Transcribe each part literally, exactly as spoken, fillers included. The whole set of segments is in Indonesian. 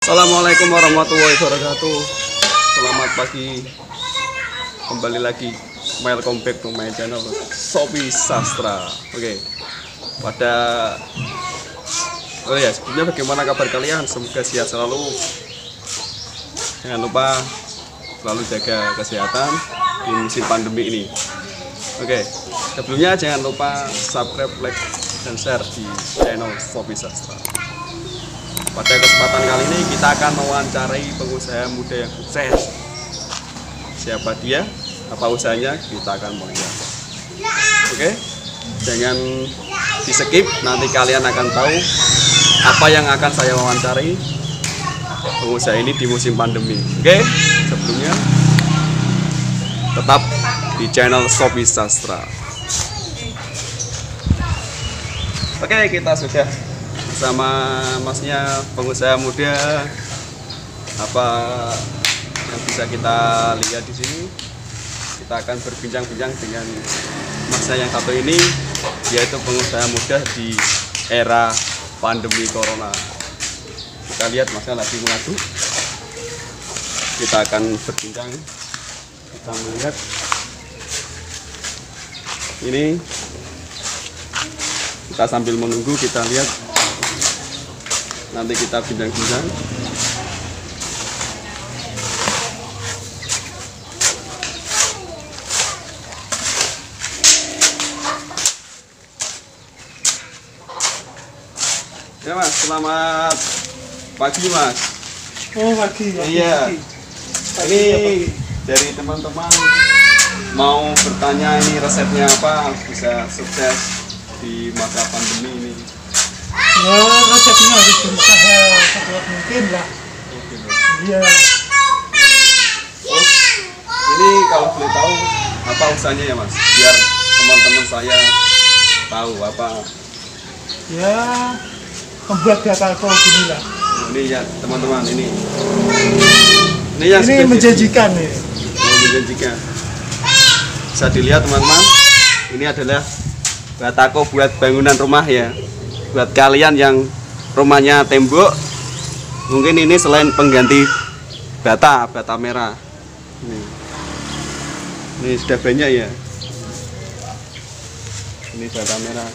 Assalamualaikum warahmatullahi wabarakatuh. Selamat pagi. Kembali lagi welcome back to my channel Sopi Sastra. Oke. Okay. Pada Oh ya, sebelumnya bagaimana kabar kalian? Semoga sehat selalu. Jangan lupa selalu jaga kesehatan di musim pandemi ini. Oke. Okay. Sebelumnya jangan lupa subscribe, like, dan share di channel Sopi Sastra. Pada kesempatan kali ini kita akan mewawancarai pengusaha muda yang sukses. Siapa dia? Apa usahanya? Kita akan melihat. Oke, jangan di skip. Nanti kalian akan tahu apa yang akan saya wawancarai pengusaha ini di musim pandemi. Oke, sebelumnya tetap di channel Sopi Sastra. Oke, kita sudah bersama masnya pengusaha muda. Apa yang bisa kita lihat di sini? Kita akan berbincang-bincang dengan masnya yang satu ini, yaitu pengusaha muda di era pandemi corona. Kita lihat masnya lagi mengaduk. Kita akan berbincang. Kita melihat ini. Kita sambil menunggu, kita lihat. Nanti kita bincang-bincang. Ya Mas, selamat pagi Mas. Oh pagi ya. Iya. Ini dari teman-teman mau bertanya ini resepnya apa bisa sukses di masa pandemi ini. Ya resepnya harus berusaha sekuat mungkin lah. Iya. Terus ini kalau boleh tahu apa usahanya ya Mas, biar teman-teman saya tahu apa. Ya membuat batako gini lah. Ini ya teman-teman, ini ini yang ini menjanjikan ya. Oh, menjanjikan. Bisa dilihat teman-teman, ini adalah batako buat bangunan rumah ya. Buat kalian yang rumahnya tembok, mungkin ini selain pengganti bata, bata merah. Ini, ini sudah banyak ya. Ini bata merah.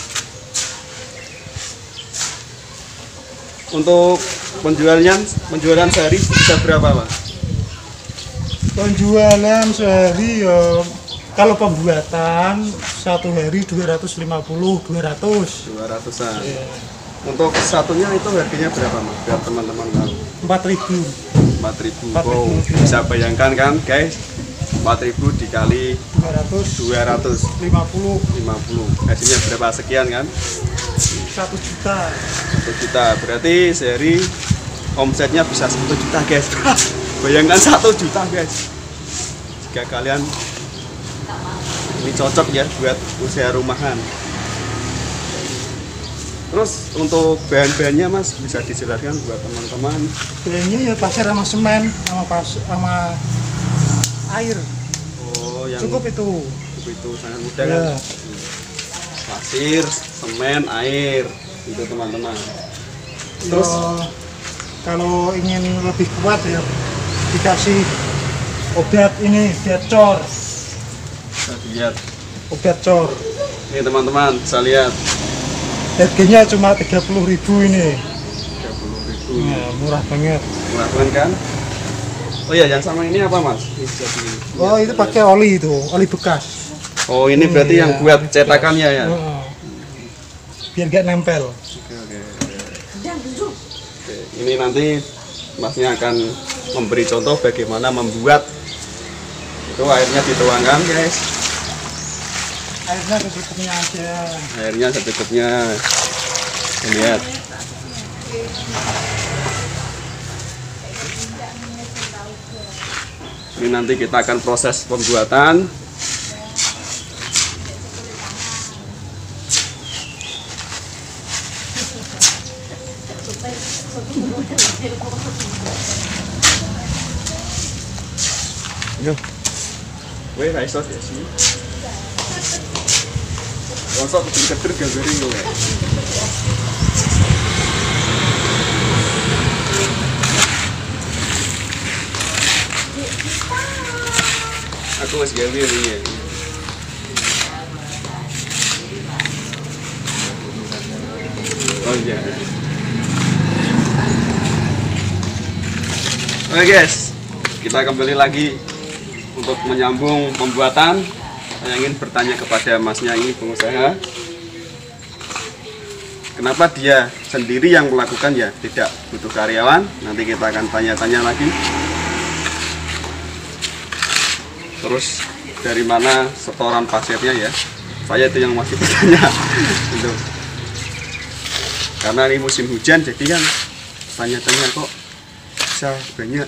Untuk penjualannya, penjualan sehari bisa berapa Pak? Penjualan sehari ya, kalau pembuatan satu hari dua ratus lima puluh dua ratus. dua ratusan. Ya. Untuk satunya itu harganya berapa Mas? Biar teman-teman tahu. empat ribu. empat ribu. Wow, bisa bayangkan kan guys? empat ribu dikali dua ratus lima puluh. lima puluh. Hasilnya berapa sekian kan? satu juta. satu juta. Berarti sehari omsetnya bisa satu juta guys. Bayangkan satu juta guys. Jika kalian ini cocok ya buat usaha rumahan. Terus untuk bahan-bahannya Mas bisa dijelaskan buat teman-teman. Bahannya ya pasir sama semen sama pas sama air. Oh, yang cukup itu. Cukup itu sangat mudah ya. Kan? Pasir, semen, air itu teman-teman. Terus ya, kalau ingin lebih kuat ya dikasih obat ini biar cor. Bisa dilihat Obat cor. ini teman-teman, bisa lihat. Harganya cuma tiga puluh ribu ini. tiga puluh ribu. Nah, murah banget. Murah banget kan? Oh iya, yang sama ini apa Mas? Ini jadi, oh itu pakai oli itu, oli bekas. Oh ini berarti ya, yang buat cetakannya ya? Oh, biar gak nempel. Oke, oke, oke. Oke, ini nanti Masnya akan memberi contoh bagaimana membuat. Itu airnya dituangkan guys. Airnya secukupnya aja. Airnya secukupnya. Lihat. Ini nanti kita akan proses pembuatan. Yo. Weh, ra iso ya sih. Rasa keter gambar yo. aku wis gawe wingi. Oh iya. Oke guys, kita kembali lagi untuk menyambung pembuatan. Saya ingin bertanya kepada masnya ini pengusaha, kenapa dia sendiri yang melakukan ya, tidak butuh karyawan? Nanti kita akan tanya-tanya lagi. Terus dari mana setoran pasirnya ya? Saya itu yang masih bertanya. Gitu. Karena ini musim hujan, jadi kan tanya-tanya kok bisa banyak.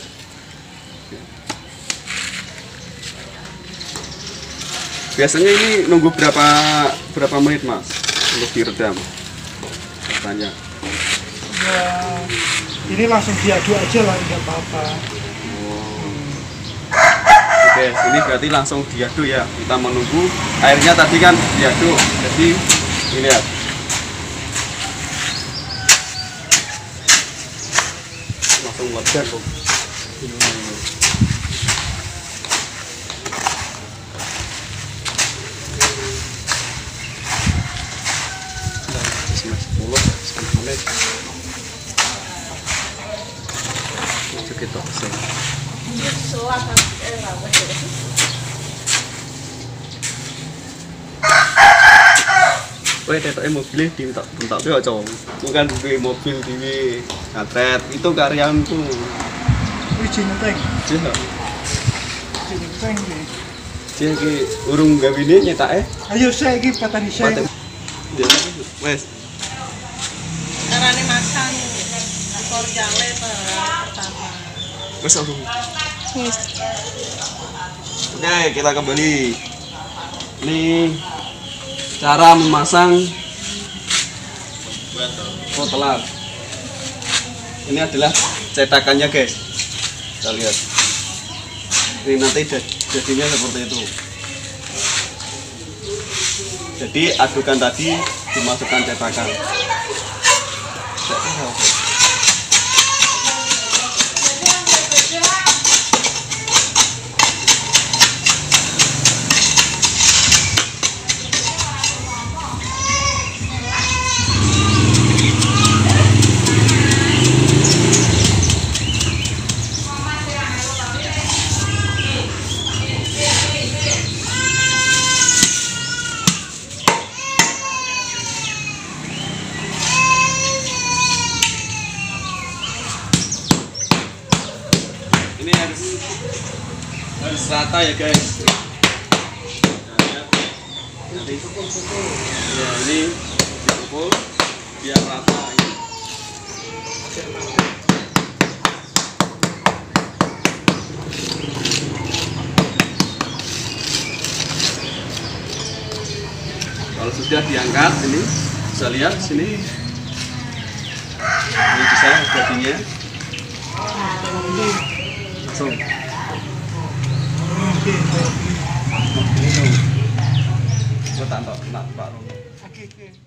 Biasanya ini nunggu berapa berapa menit mas untuk diredam? Tanya. Ya, ini langsung diaduk aja lah, nggak apa-apa. Oh. Oke, ini berarti langsung diaduk ya. Kita menunggu airnya tadi kan diaduk, jadi ini lihat. Langsung wajar kok. Hmm. sepuluh menit. Itu kita pesen. Weh, tetoknya mobilnya diminta-minta tuh ya cowok. Bukan di mobil di ngatret, itu karyawan tuh. Wih, jinteng. Iya. Jinteng nih. Dia ki urung gawe ini nyetak eh. Ayo saya iki patani saya. Dia wes. Carane masang ekor jale pertama. Wes urung. Oke, kita kembali. Ini cara memasang botelan. Ini adalah cetakannya guys. Kita lihat. Ini nanti jadinya seperti itu. Jadi adukan tadi dimasukkan cetakan. Ini harus harus rata ya guys. Nanti ya ini dipukul biar rata. Kalau sudah diangkat ini bisa lihat sini. Ini bisa jadinya. Langsung. Oke. Ini tuh. Gue tak tahu, nak Pak. Oke, oke.